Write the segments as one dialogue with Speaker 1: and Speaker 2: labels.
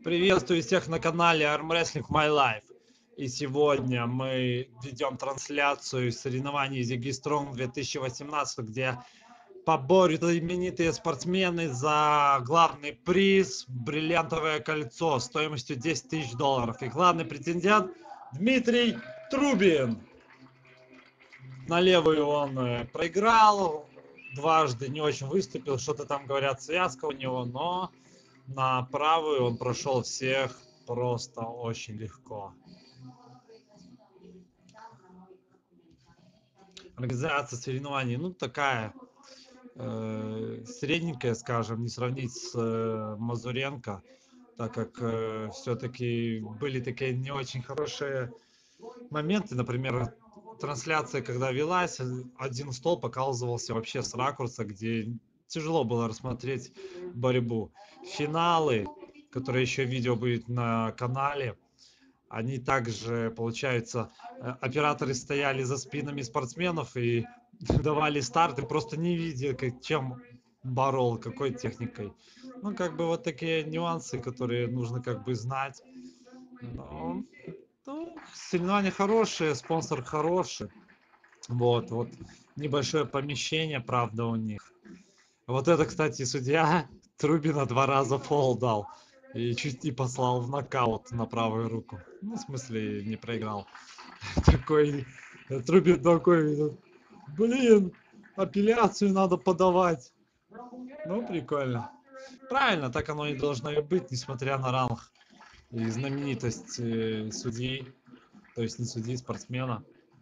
Speaker 1: Приветствую всех на канале Arm Wrestling My Life. И сегодня мы ведем трансляцию соревнований Ziggy Strong 2018, где поборются именитые спортсмены за главный приз бриллиантовое кольцо стоимостью $10 000. И главный претендент Дмитрий Трубин. На левую он проиграл дважды, не очень выступил, что-то там говорят, связка у него, но на правую он прошел всех просто очень легко. Организация соревнований, ну, такая средненькая, скажем, не сравнить с Мазуренко, так как все-таки были такие не очень хорошие моменты. Например, трансляция, когда велась, один стол показывался вообще с ракурса, где тяжело было рассмотреть борьбу. Финалы, которые еще видео будет на канале, они также, получается, операторы стояли за спинами спортсменов и давали старт, и просто не видя, чем борол, какой техникой. Ну, как бы вот такие нюансы, которые нужно как бы знать. Но, ну, соревнования хорошие, спонсор хороший. Вот небольшое помещение, правда, у них. Вот это, кстати, судья Трубина 2 раза фол дал. И чуть не послал в нокаут на правую руку. Ну, в смысле, не проиграл. Такой Трубин такой, блин, апелляцию надо подавать. Ну, прикольно. Правильно, так оно и должно и быть, несмотря на ранг и знаменитость судьи. То есть не судьи, спортсмена.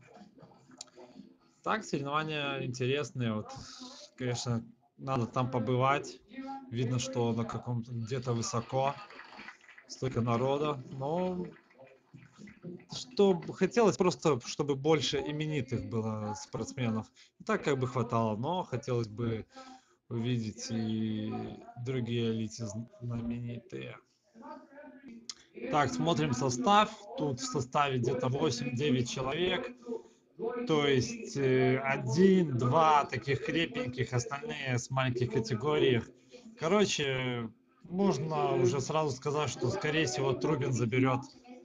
Speaker 1: Так, соревнования интересные. Вот, конечно, надо там побывать. Видно, что на каком-то где-то высоко. Столько народа. Но что хотелось просто, чтобы больше именитых было спортсменов. И так как бы хватало, но хотелось бы увидеть и другие лица знаменитые. Так, смотрим состав. Тут в составе где-то 8-9 человек. То есть один, два таких крепеньких, остальные с маленьких категориях. Короче, можно уже сразу сказать, что скорее всего Трубин заберет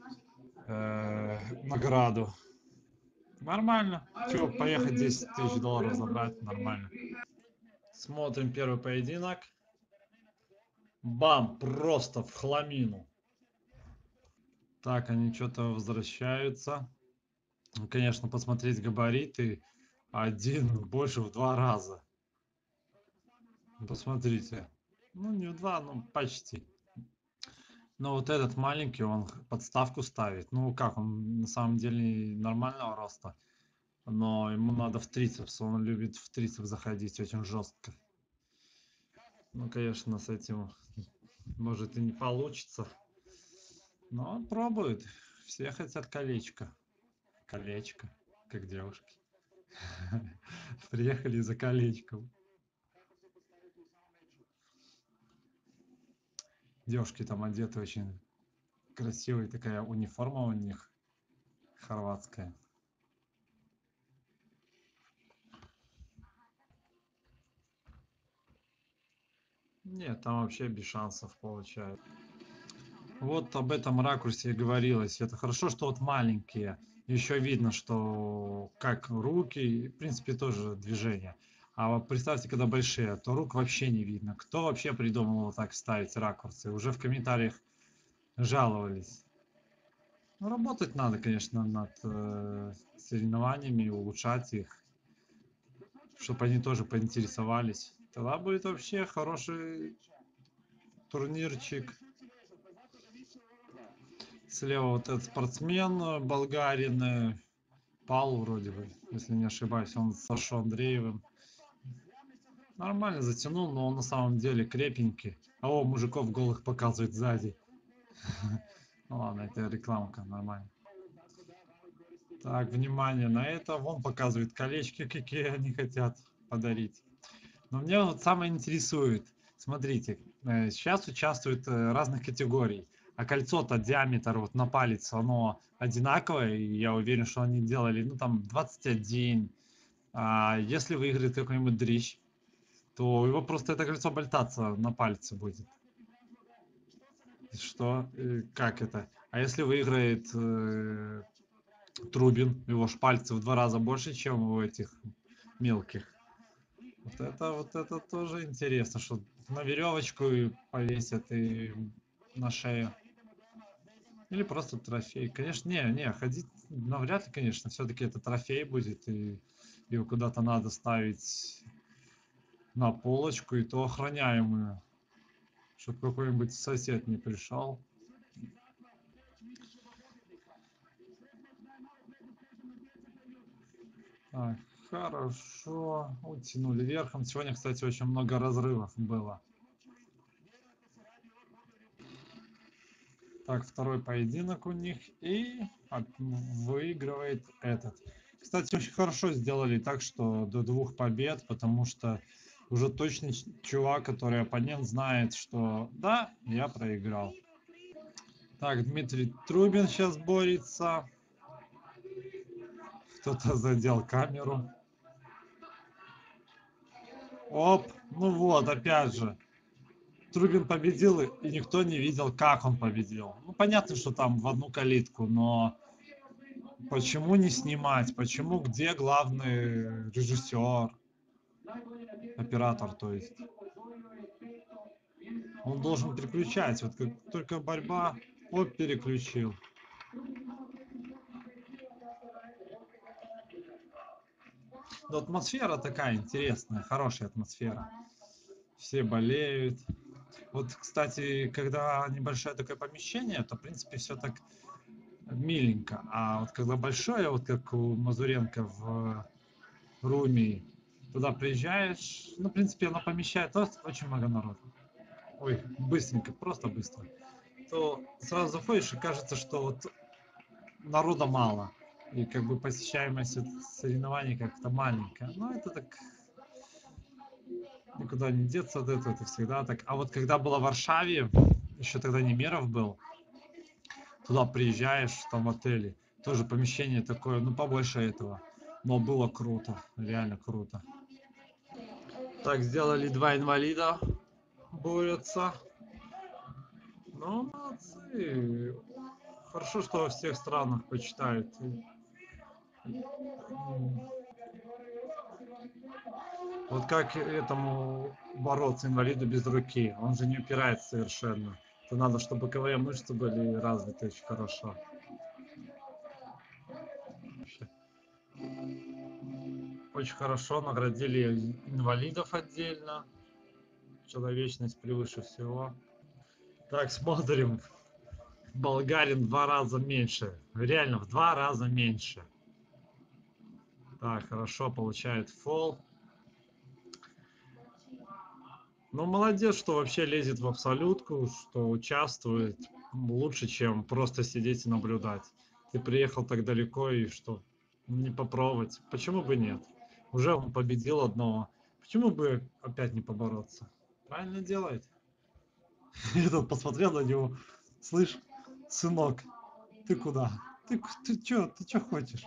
Speaker 1: награду. Нормально. Чего, поехать 10 000 долларов забрать, нормально. Смотрим первый поединок. Бам, просто в хламину. Так, они что-то возвращаются. Конечно, посмотреть габариты. Один больше в 2 раза. Посмотрите. Ну, не в 2, ну, почти. Но вот этот маленький, он подставку ставит. Ну, как, он на самом деле нормального роста. Но ему надо в трицепс. Он любит в трицепс заходить очень жестко. Ну, конечно, с этим может и не получится. Но он пробует. Все хотят колечко. Колечко, как девушки. Приехали за колечком. Девушки там одеты очень красивая, такая униформа у них хорватская. Нет, там вообще без шансов получают. Вот об этом ракурсе и говорилось. Это хорошо, что вот маленькие. Еще видно, что как руки, в принципе, тоже движение. А вот представьте, когда большие, то рук вообще не видно. Кто вообще придумал вот так ставить ракурсы? Уже в комментариях жаловались. Ну, работать надо, конечно, над соревнованиями, улучшать их, чтобы они тоже поинтересовались. Тогда будет вообще хороший турнирчик. Слева вот этот спортсмен болгарин, Пал вроде бы, если не ошибаюсь, он с Сашой Андреевым. Нормально затянул, но он на самом деле крепенький. А о, мужиков голых показывает сзади. Ну ладно, это рекламка, нормально. Так, внимание на это. Вон показывает колечки, какие они хотят подарить. Но меня вот самое интересует. Смотрите, сейчас участвуют разных категорий. А кольцо-то диаметр вот на палец, оно одинаковое. И я уверен, что они делали, ну там 21. А если выиграет какой-нибудь дрищ, то его просто это кольцо болтаться на пальце будет. Что? Как это? А если выиграет Трубин, его ж пальцы в 2 раза больше, чем у этих мелких. Вот это тоже интересно, что на веревочку и повесят и на шею. Или просто трофей. Конечно, не, ходить навряд ли, конечно. Все-таки это трофей будет, и его куда-то надо ставить на полочку, и то охраняемую, чтобы какой-нибудь сосед не пришел. Так, хорошо. Утянули верхом. Сегодня, кстати, очень много разрывов было. Так, второй поединок у них. И выигрывает этот. Кстати, очень хорошо сделали так, что до 2 побед, потому что уже точный чувак, который оппонент, знает, что да, я проиграл. Так, Дмитрий Трубин сейчас борется. Кто-то задел камеру. Оп, ну вот, опять же. Трубин победил, и никто не видел, как он победил. Ну, понятно, что там в одну калитку, но почему не снимать? Почему, где главный режиссер, оператор, то есть? Он должен переключать. Вот как только борьба, оп, переключил. Но атмосфера такая интересная, хорошая атмосфера. Все болеют. Вот, кстати, когда небольшое такое помещение, то, в принципе, все так миленько. А вот когда большое, вот как у Мазуренко в Руми, туда приезжаешь, ну, в принципе, оно помещает очень много народу. Ой, быстренько, просто быстро. То сразу заходишь и кажется, что вот народа мало. И как бы посещаемость соревнований как-то маленькая. Но это так никуда не деться от этого, это всегда так. А вот когда было в Варшаве, еще тогда Немеров был, туда приезжаешь, там в отеле, тоже помещение такое, ну побольше этого. Но было круто, реально круто. Так, сделали 2 инвалида, борются. Ну, молодцы. Хорошо, что во всех странах почитают. Вот как этому бороться инвалиду без руки? Он же не упирается совершенно. Это надо, чтобы боковые мышцы были развиты очень хорошо. Очень хорошо наградили инвалидов отдельно. Человечность превыше всего. Так, смотрим. Болгарин в 2 раза меньше. Реально, в 2 раза меньше. Так, хорошо, получает фол. Ну, молодец, что вообще лезет в абсолютку, что участвует лучше, чем просто сидеть и наблюдать. Ты приехал так далеко, и что? Не попробовать. Почему бы нет? Уже он победил одного. Почему бы опять не побороться? Правильно делает. Я тут посмотрел на него. Слышь, сынок, ты куда? Ты чё хочешь?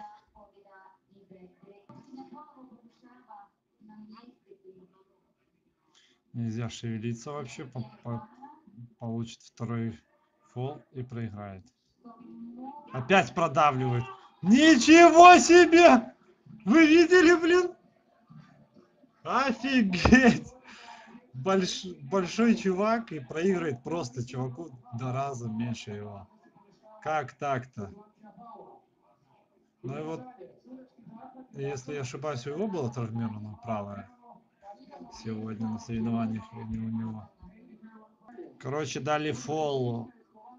Speaker 1: Нельзя шевелиться вообще. Получит второй фол и проиграет. Опять продавливает. Ничего себе! Вы видели, блин? Офигеть! Большой чувак и проигрывает просто чуваку в 2 раза меньше его. Как так-то? Ну и вот, если я ошибаюсь, у него было травмировано правое сегодня на соревнованиях, или не у него. Короче, дали фол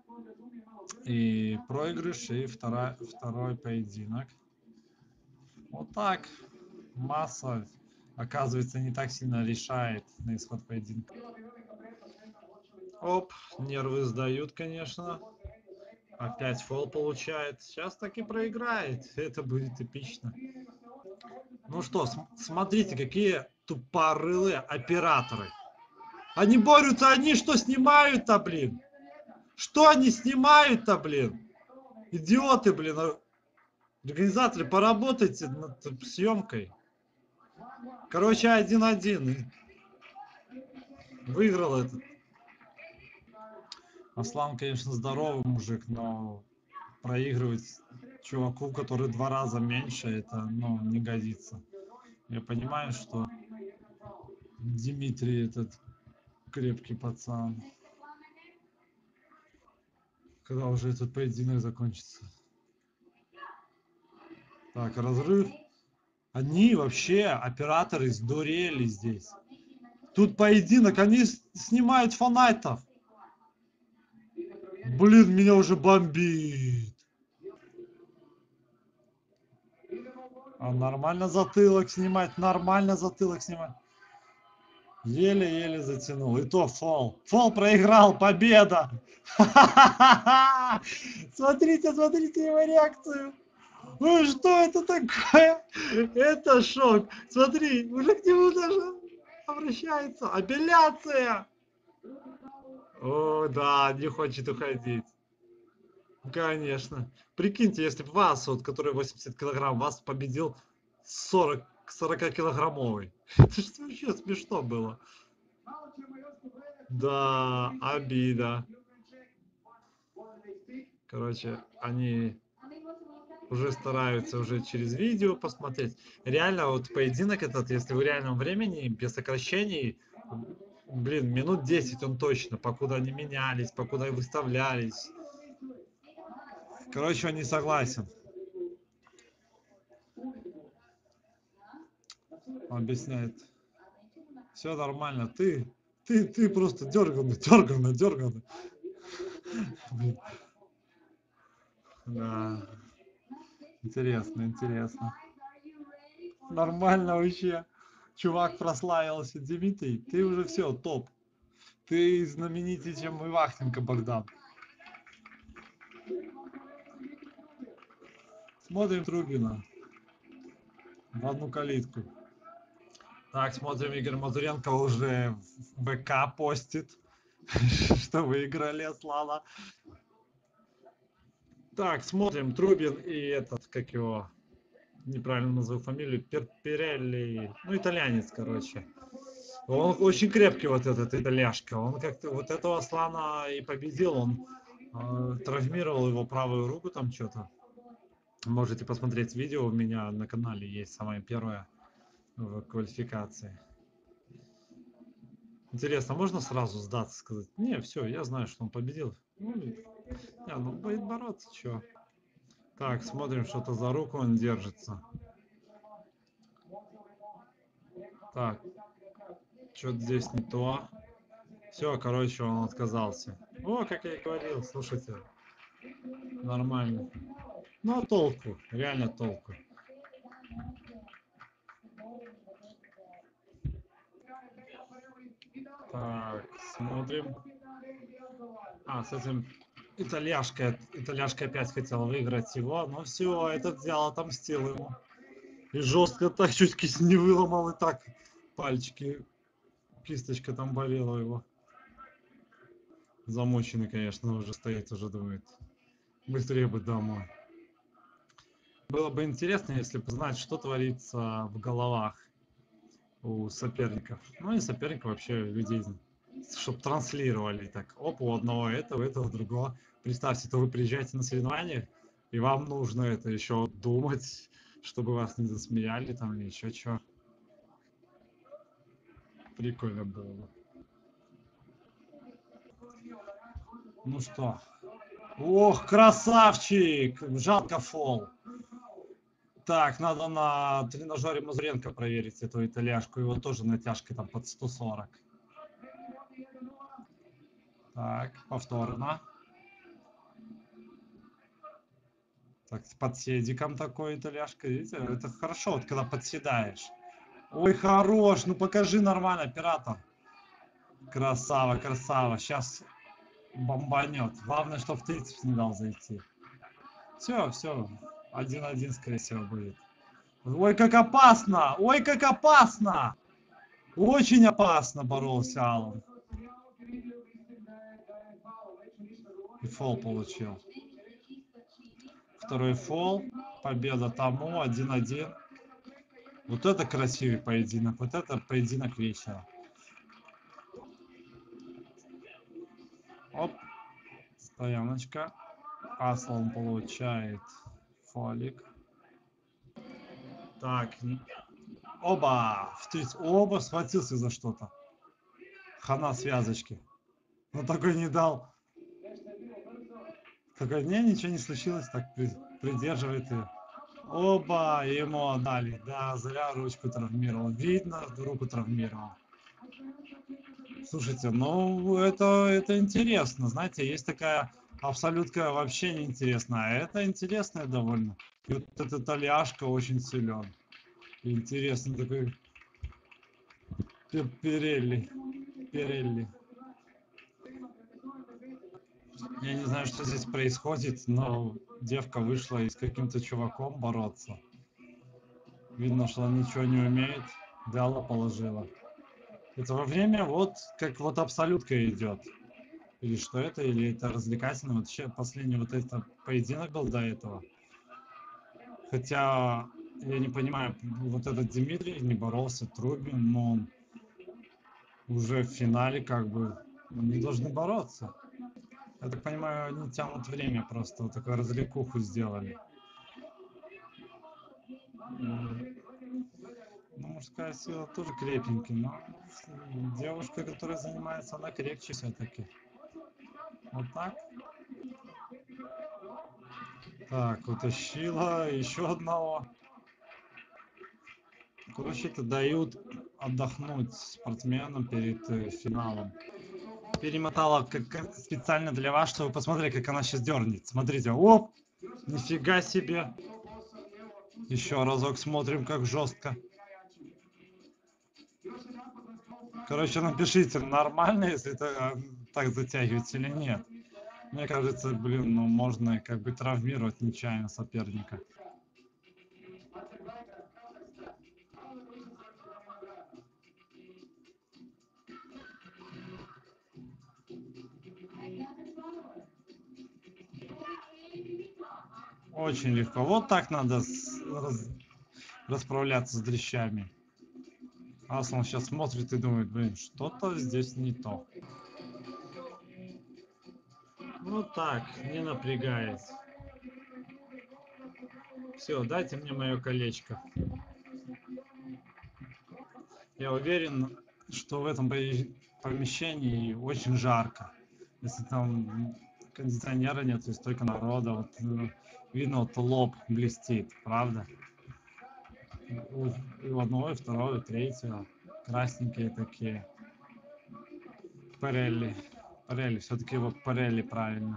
Speaker 1: и проигрыш, и второй поединок. Вот так. Масса, оказывается, не так сильно решает на исход поединка. Оп, нервы сдают, конечно. Опять фол получает. Сейчас так и проиграет. Это будет эпично. Ну что, смотрите, какие тупорылые операторы. Они борются, они что снимают-то, блин? Что они снимают-то, блин? Идиоты, блин. Организаторы, поработайте над съемкой. Короче, 1-1. Выиграл этот. Аслан, конечно, здоровый мужик, но проигрывать чуваку, который 2 раза меньше, это, ну, не годится. Я понимаю, что Дмитрий этот крепкий пацан. Когда уже этот поединок закончится? Так, разрыв. Они вообще, операторы, сдурели здесь. Тут поединок, они снимают фанатов. Блин, меня уже бомбит. А нормально затылок снимать, нормально затылок снимать. Еле-еле затянул. И то фол. Фол проиграл, победа. Смотрите, смотрите его реакцию. Ну что это такое? Это шок. Смотри, уже к нему даже обращается. Апелляция. О, да, не хочет уходить. Конечно. Прикиньте, если бы вас, вот, который 80 килограмм, вас победил 40-килограммовый. Это что вообще смешно было. Да, обида. Короче, они уже стараются уже через видео посмотреть. Реально, вот поединок этот, если в реальном времени, без сокращений, блин, минут 10 он точно, покуда они менялись, покуда выставлялись. Короче, он не согласен. Он объясняет. Все нормально, ты просто дерганый. Да, интересно, интересно. Нормально вообще. Чувак прославился. Дмитрий, ты уже все, топ. Ты знаменитее, чем и Вахтенко Богдан. Смотрим Трубина. В одну калитку. Так, смотрим, Игорь Мазуренко уже в БК постит, что выиграли Аслана. Так, смотрим, Трубин и этот, как его, неправильно назову фамилию, Перелли, ну, итальянец, короче. Он очень крепкий, вот этот итальяшка. Он как-то вот этого Аслана и победил, он травмировал его правую руку там что-то. Можете посмотреть видео, у меня на канале есть самое первое в квалификации. Интересно, можно сразу сдаться, сказать, не, все, я знаю, что он победил. Ну, не, ну будет бороться, что. Так, смотрим, что-то за руку он держится. Так, что-то здесь не то. Все, короче, он отказался. О, как я и говорил, слушайте, нормально. Ну, толку, реально толку. Так, смотрим. А, с этим итальяшка опять хотел выиграть его, но все, этот взял, отомстил ему. И жестко так чуть не выломал, и так пальчики, кисточка там болела его. Замученный, конечно, уже стоит, уже думает, быстрее бы домой. Было бы интересно, если бы знать, что творится в головах у соперников. Ну и соперников вообще людей, чтобы транслировали так. Оп, у одного этого, у этого другого. Представьте, то вы приезжаете на соревнования, и вам нужно это еще думать, чтобы вас не засмеяли там или еще что. Прикольно было бы. Ну что? Ох, красавчик! Жалко фол. Так, надо на тренажере Мазуренко проверить эту итальяшку. Его тоже натяжка там под 140. Так, повторно. Так, с подседиком такой итальяшка. Видите, это хорошо, вот когда подседаешь. Ой, хорош, ну покажи нормально, оператор. Красава, красава. Сейчас бомбанет. Главное, что в 30 не дал зайти. Все, все. 1-1, скорее всего, будет. Ой, как опасно! Ой, как опасно! Очень опасно боролся Алан. И фол получил. Второй фол. Победа тому. 1-1. Вот это красивый поединок. Вот это поединок вечера. Оп. Стояночка. Аслан получает фолик. Так, оба! Оба схватился за что-то. Хана связочки. Но такой не дал. Такой, не, ничего не случилось, так придерживает ее. Оба ему отдали. Да, зря ручку травмировал. Видно, руку травмировал. Слушайте, ну это интересно. Знаете, есть такая абсолютка вообще неинтересная. А это интересная довольно. И вот этот Альяшка очень силен. Интересный такой Перелли. Перелли. Я не знаю, что здесь происходит, но девка вышла и с каким-то чуваком бороться. Видно, что она ничего не умеет. Вяло положила. Это во время вот, как вот абсолютка идет. Или что это, или это развлекательно. Вот сейчас последний вот этот поединок был до этого. Хотя, я не понимаю, вот этот Дмитрий не боролся, Трубин, но он уже в финале как бы они должны бороться. Я так понимаю, они тянут время просто, вот такую развлекуху сделали. Ну, мужская сила тоже крепенький, но девушка, которая занимается, она крепче все-таки. Вот так. Так, утащила еще одного. Короче, это дают отдохнуть спортсменам перед финалом. Перемотала как специально для вас, чтобы посмотреть, как она сейчас дернет. Смотрите, оп, нифига себе. Еще разок смотрим, как жестко. Короче, напишите, нормально, если это так затягивать или нет. Мне кажется, блин, ну можно как бы травмировать нечаянно соперника. Очень легко. Вот так надо расправляться с дрищами. Аслан сейчас смотрит и думает, блин, что-то здесь не то. Вот так, не напрягаясь. Все, дайте мне мое колечко. Я уверен, что в этом помещении очень жарко. Если там кондиционера нет, и столько народа, вот видно, вот лоб блестит, правда? И у одного, и второго, и третьего. Красненькие такие. Парелли. Парелли, все-таки его Парелли правильно.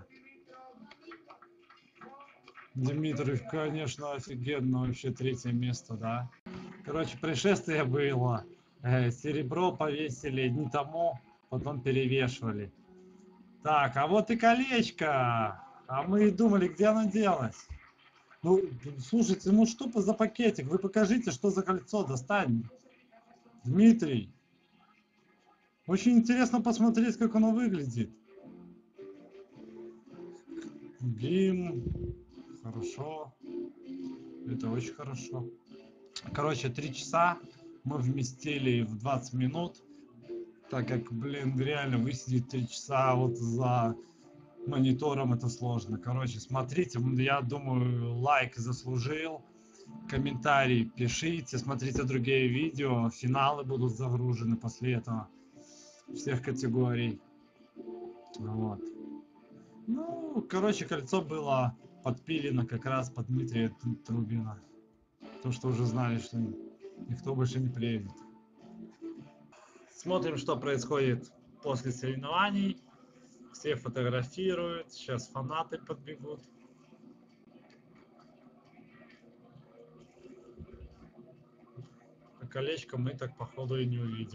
Speaker 1: Дмитрий, конечно, офигенно, вообще третье место, да. Короче, происшествие было. Серебро повесили не тому, потом перевешивали. Так, а вот и колечко. А мы думали, где оно делось. Ну, слушайте, ну что за пакетик? Вы покажите, что за кольцо достань. Дмитрий. Очень интересно посмотреть, как оно выглядит. Бим. Хорошо. Это очень хорошо. Короче, 3 часа мы вместили в 20 минут. Так как, блин, реально высидеть 3 часа вот за монитором это сложно. Короче, смотрите, я думаю, лайк заслужил. Комментарий пишите, смотрите другие видео. Финалы будут загружены после этого. Всех категорий. Вот. Ну, короче, кольцо было подпилено как раз под Дмитрия Трубина. То, что уже знали, что никто больше не приедет. Смотрим, что происходит после соревнований. Все фотографируют. Сейчас фанаты подбегут. А колечко мы так походу и не увидим.